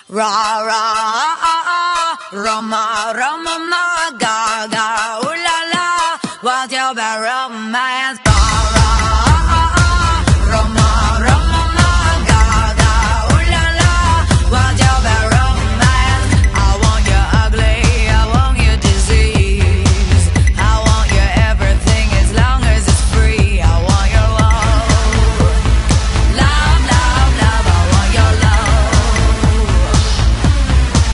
Ra ra, Roma, Roma, gaga, ooh la la, what's your bad romance?